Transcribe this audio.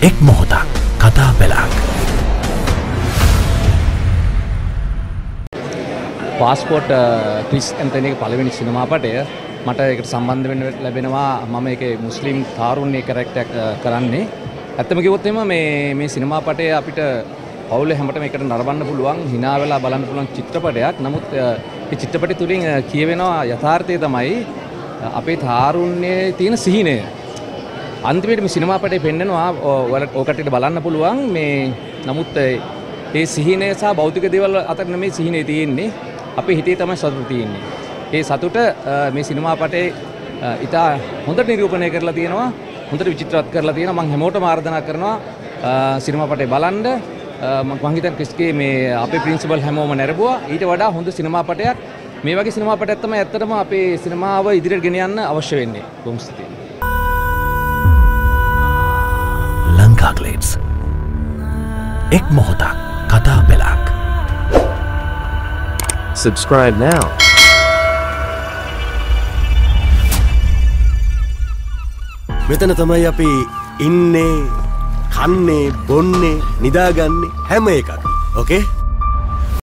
එක් මොහොතක් කතා පෙළක්. පාස්පෝර්ට් ක්‍රිස් ඇන්තනීගේ පළවෙනි සිනමාපටය මට ඒකට සම්බන්ධ වෙන්න ලැබෙනවා. මම ඒකේ මුස්ලිම් තාරුණ්‍ය කැරක්ටර් කරන්නේ. ඇත්තම කිව්වොත් එහෙම මේ සිනමාපටය අපිට පවුලේ හැමතෙම එකට නරඹන්න පුළුවන්, hina වෙලා බලන්න පුළුවන් චිත්‍රපටයක්. නමුත් මේ චිත්‍රපටය තුලින් කියවෙනවා යථාර්ථය තමයි අපේ තාරුණ්‍යයේ තියෙන සිහිනය. අන්තිමට මේ සිනමාපටය පෙන්නනවා ඕකටට බලන්න පුළුවන්. මේ නමුත් ඒ සිහිනය සහ භෞතික දේවල් අතර නෙමෙයි සිහිනේ තියෙන්නේ. අපේ හිතේ තමයි සතුට තියෙන්නේ. ඒ සතුට මේ සිනමාපටේ ඉතා හොඳට නිරූපණය කරලා තියෙනවා. හොඳට විචිත්‍රවත් කරලා තියෙනවා. මම හැමෝටම ආරාධනා කරනවා සිනමාපටේ බලන්න. මම හිතන්නේ ක්‍රිස්ගේ මේ අපේ ප්‍රින්සිපල් හැමෝම නැරඹුවා. ඊට වඩා හොඳ සිනමාපටයක් මේ වගේ සිනමාපටයක් තමයි ඇත්තටම අපේ සිනමාව ඉදිරියට ගෙන යන්න අවශ්‍ය වෙන්නේ. බොහොම ස්තුතියි. ලංකා ග්ලේඩ්ස් එක් මොහොතක් කතා පෙළක්. Subscribe now. මෙතන තමයි අපි ඉන්නේ, කන්නේ, බොන්නේ, නිදාගන්නේ හැම එකක්. Okay?